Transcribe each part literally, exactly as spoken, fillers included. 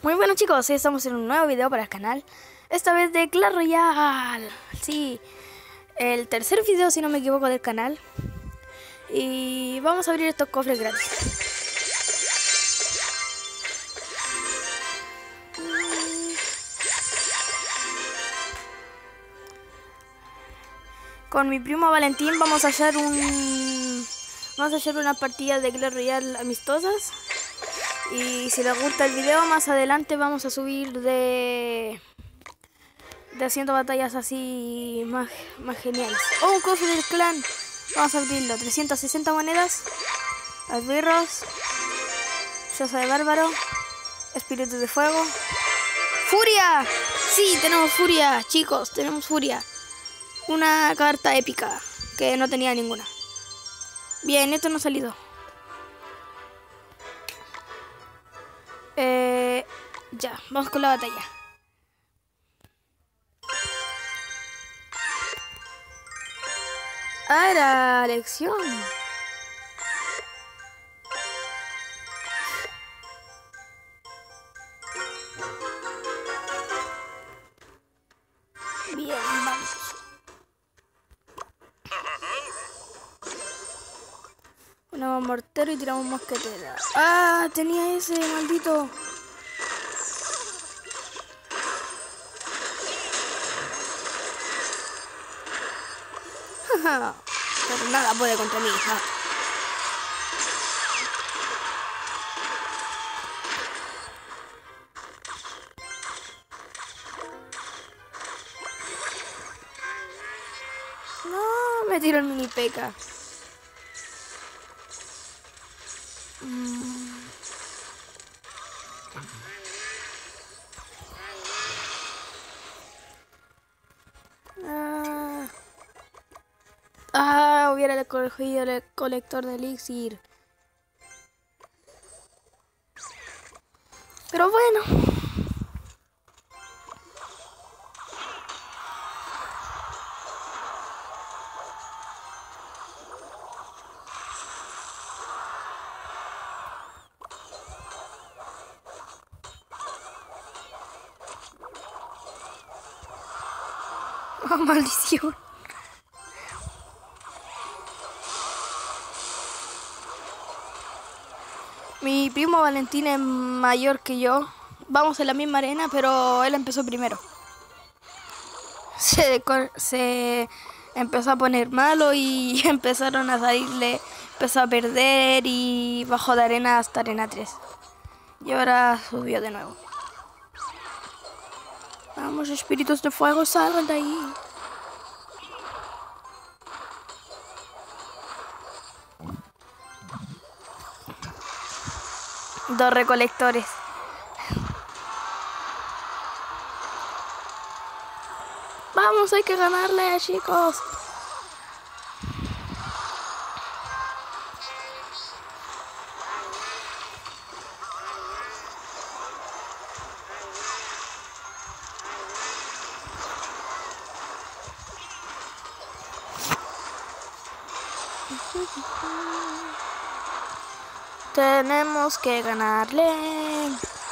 Muy bueno chicos, hoy estamos en un nuevo video para el canal. Esta vez de Clash Royale. Sí, el tercer video si no me equivoco del canal. Y vamos a abrir estos cofres gratis. Con mi primo Valentín vamos a hacer un... Vamos a hacer unas partidas de Clash Royale amistosas. Y si les gusta el video, más adelante vamos a subir de... De haciendo batallas así más, más geniales. Oh, un cofre del clan. Vamos a abrirlo. trescientas sesenta monedas. Esbirros. Choza de bárbaro. Espíritu de fuego. ¡Furia! Sí, tenemos furia, chicos. Tenemos furia. Una carta épica. Que no tenía ninguna. Bien, esto no ha salido. Eh, ya, vamos con la batalla. Ah, era lección. Bien, vamos. Ponemos mortero y tiramos mosquetera. Ah, tenía ese, maldito. Pero nada puede contra mí, ¿no? No, me tiro el mini peca. Mm. Ah. Ah, hubiera cogido el colector de elixir. Pero bueno. Oh, maldición. Mi primo Valentín es mayor que yo. Vamos en la misma arena, pero él empezó primero. Se, se empezó a poner malo y empezaron a salirle. Empezó a perder y bajó de arena hasta arena tres. Y ahora subió de nuevo. Vamos, espíritus de fuego, salgan de ahí. Dos recolectores. Vamos, hay que ganarle, chicos. Tenemos que ganarle.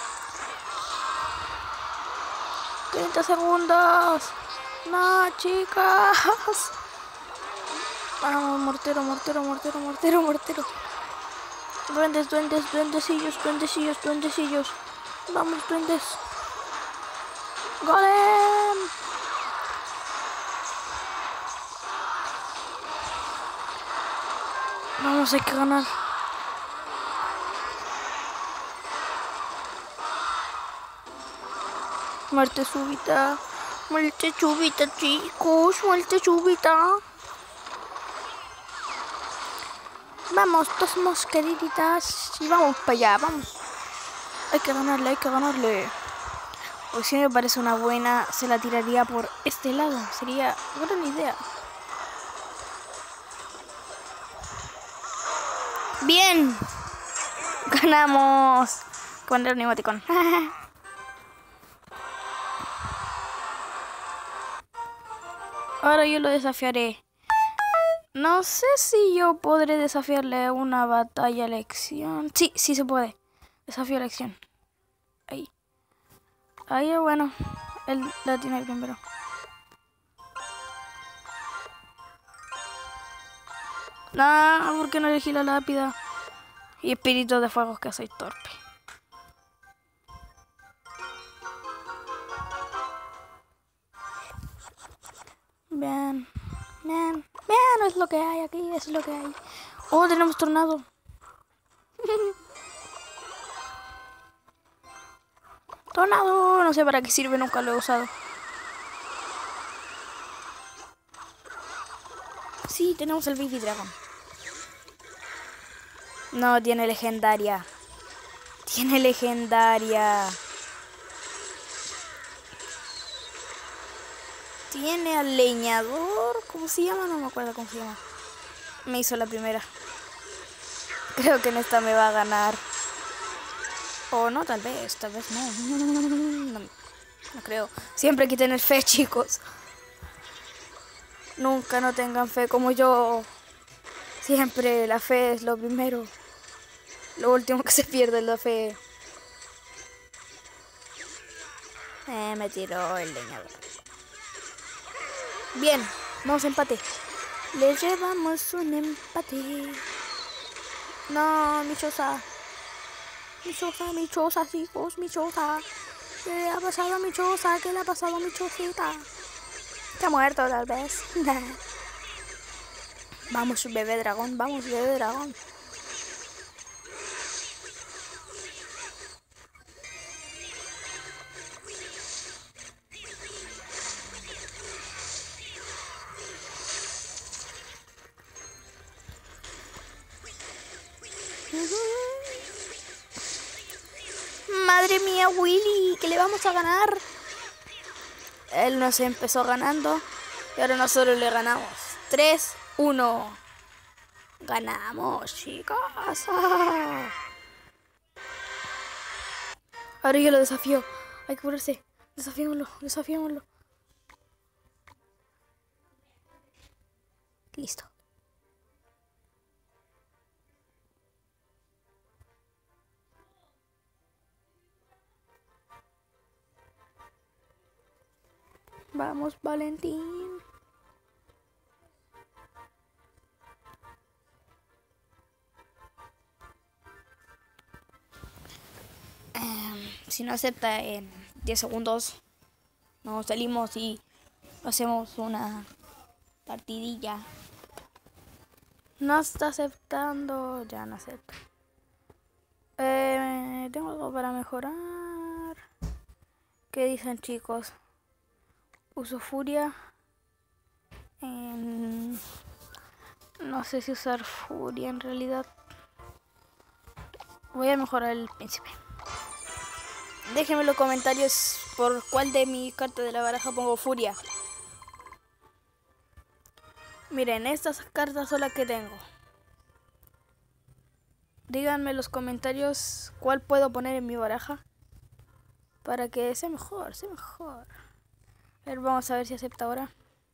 treinta segundos. No, chicas. Vamos, mortero, mortero, mortero, mortero, mortero. Duendes, duendes, duendecillos, duendecillos, duendecillos. Vamos, duendes. ¡Golem! Vamos, hay que ganar. Muerte súbita. Muerte súbita, chicos. Muerte súbita. Vamos, dos mosqueritas. Y vamos para allá, vamos. Hay que ganarle, hay que ganarle. Pues si me parece una buena, se la tiraría por este lado. Sería gran idea. Bien. Ganamos. Con el neumático. Ahora yo lo desafiaré. No sé si yo podré desafiarle una batalla a elección. Sí, sí se puede. Desafío a elección. Ahí. Ahí es bueno. Él la tiene primero. Nah, ¿por qué no elegí la lápida? Y espíritu de fuego, que soy torpe. Bien, bien, bien, es lo que hay aquí, es lo que hay. Oh, tenemos tornado. Tornado, no sé para qué sirve, nunca lo he usado. Sí, tenemos el Baby Dragon. No, tiene legendaria. Tiene legendaria. Tiene al leñador. ¿Cómo se llama? No me acuerdo cómo se llama. Me hizo la primera. Creo que en esta me va a ganar. O no, tal vez. Tal vez no. No, no creo. Siempre hay que tener fe, chicos. Nunca no tengan fe como yo. Siempre la fe es lo primero. Lo último que se pierde es la fe. Eh, me tiró el leñador. Bien, vamos a empate. Le llevamos un empate. No, mi choza. Mi choza, mi choza, chicos, mi choza. ¿Qué le ha pasado a mi choza? ¿Qué le ha pasado a mi chocita? Está muerto tal vez. Vamos, bebé dragón, vamos, bebé dragón. Madre mía, Willy, que le vamos a ganar. Él nos empezó ganando y ahora nosotros le ganamos. tres uno. Ganamos, chicas. Ah. Ahora yo lo desafío. Hay que ponerse. Desafiémoslo, desafiémoslo. Listo. Vamos, Valentín. Um, si no acepta en diez segundos, nos salimos y hacemos una partidilla. No está aceptando. Ya no acepta. Eh, tengo algo para mejorar. ¿Qué dicen, chicos? Uso furia. Eh, no sé si usar furia en realidad. Voy a mejorar el príncipe. Déjenme en los comentarios por cuál de mis cartas de la baraja pongo furia. Miren, estas cartas son las que tengo. Díganme en los comentarios cuál puedo poner en mi baraja para que sea mejor, sea mejor. A ver, vamos a ver si acepta ahora.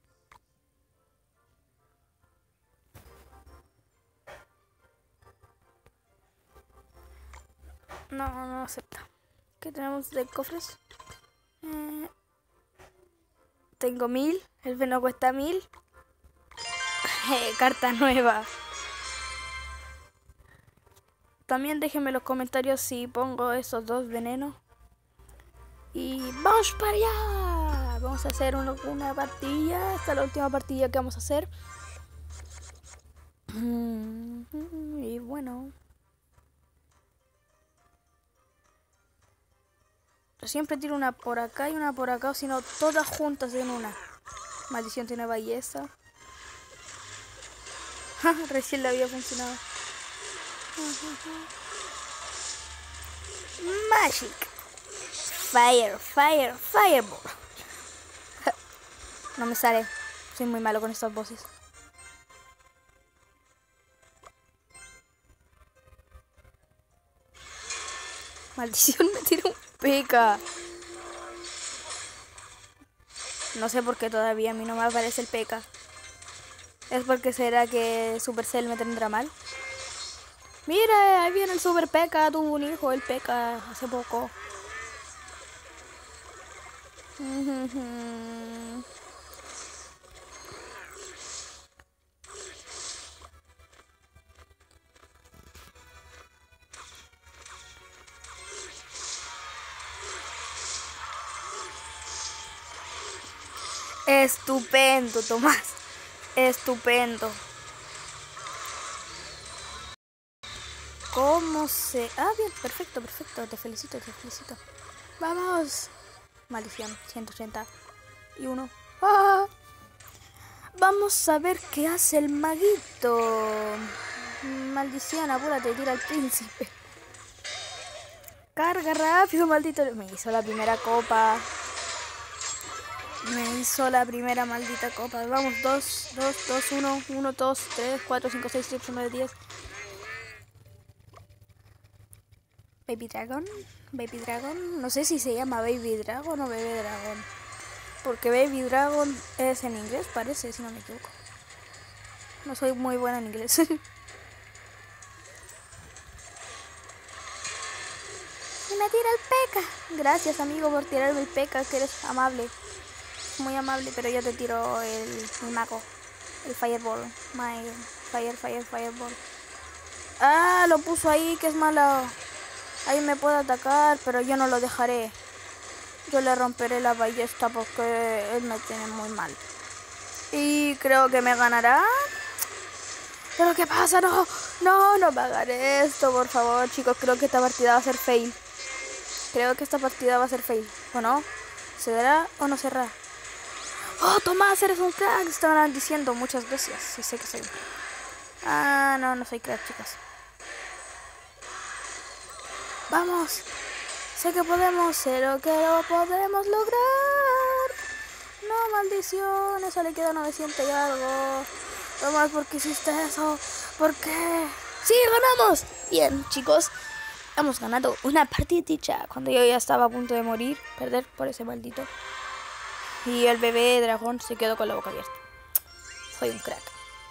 No, no acepta. ¿Qué tenemos de cofres? Eh, tengo mil. El veneno cuesta mil. Eh, carta nueva. También déjenme en los comentarios si pongo esos dos venenos. Y vamos para allá. Vamos a hacer una, una partida. Esta es la última partida que vamos a hacer. Y bueno. Yo siempre tiro una por acá y una por acá, o si no, todas juntas en una. Maldición tiene belleza. Recién le había funcionado. Magic. Fire, fire, fireball. No me sale. Soy muy malo con estas voces. Maldición, me tiró un P.E.K.K.A. No sé por qué todavía a mí no me aparece el P E K K A. ¿Es porque será que Supercell me tendrá mal? Mira, ahí viene el Super P E K K A. Tuvo un hijo, el P E K K A, hace poco. Estupendo, Tomás. Estupendo. ¿Cómo se...? Ah, bien, perfecto, perfecto. Te felicito, te felicito. Vamos. Maldición, ciento ochenta y uno. ¡Ah! Vamos a ver qué hace el maguito. Maldición, apúrate, tira al príncipe. Carga rápido, maldito. Me hizo la primera copa. Me hizo la primera maldita copa. Vamos, dos, dos, dos, uno, uno, dos, tres, cuatro, cinco, seis, siete, ocho, nueve, diez. Baby Dragon. Baby Dragon. No sé si se llama Baby Dragon o Bebé Dragon. Porque Baby Dragon es en inglés, parece, si no me equivoco. No soy muy buena en inglés. Y me tira el P.E.K.K.A. Gracias, amigo, por tirarme el P E K K A, que eres amable. Muy amable, pero yo te tiro el, el mago. El Fireball. My Fire, Fire, Fireball. Ah, lo puso ahí, que es malo. Ahí me puede atacar, pero yo no lo dejaré. Yo le romperé la ballesta porque él me tiene muy mal. Y creo que me ganará. ¿Pero qué pasa? No, no, no me hagan esto, por favor, chicos. Creo que esta partida va a ser fail. Creo que esta partida va a ser fail. ¿O no? ¿Se dará o no será? ¡Oh, Tomás, eres un crack! Estaban diciendo muchas veces. Sí, sé que soy un crack. Ah, no, no soy crack, chicos. ¡Vamos! Sé que podemos, sé lo que lo podemos lograr. No, maldición, eso le queda novecientos y algo. Tomás, ¿por qué hiciste eso? ¿Por qué? ¡Sí, ganamos! Bien, chicos. Hemos ganado una partidita cuando yo ya estaba a punto de morir, perder por ese maldito. Y el bebé dragón se quedó con la boca abierta. Soy un crack.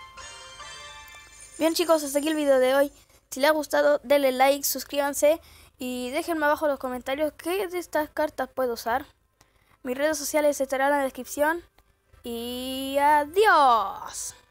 Bien, chicos, hasta aquí el video de hoy. Si les ha gustado, denle like, suscríbanse y déjenme abajo en los comentarios qué de estas cartas puedo usar. Mis redes sociales estarán en la descripción. Y adiós.